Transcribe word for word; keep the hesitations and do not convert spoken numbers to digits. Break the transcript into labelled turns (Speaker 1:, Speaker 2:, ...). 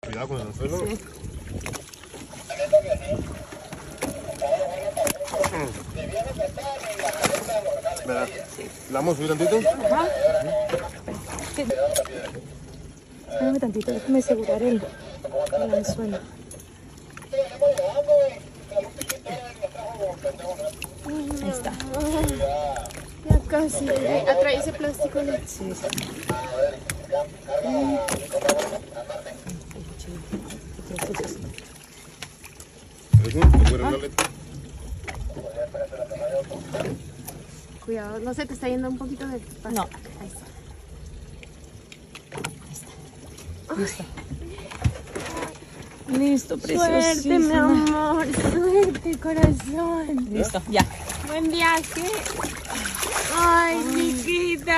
Speaker 1: Cuidado con el suelo. Sí. ¿Verdad? ¿La vamos a subir tantito?
Speaker 2: Ajá. Sí. Espérame tantito, déjame asegurar el, el anzuelo. Ahí está.
Speaker 3: Ya casi. Atrae ese plástico.
Speaker 2: Sí, sí.
Speaker 3: Cuidado, no se te está yendo un poquito de pasta.
Speaker 2: No.
Speaker 3: Ahí está.
Speaker 2: Ahí está. Listo, precioso.
Speaker 3: Suerte, mi amor. Suerte, corazón.
Speaker 2: Listo, ya.
Speaker 3: Buen viaje. Ay, chiquita.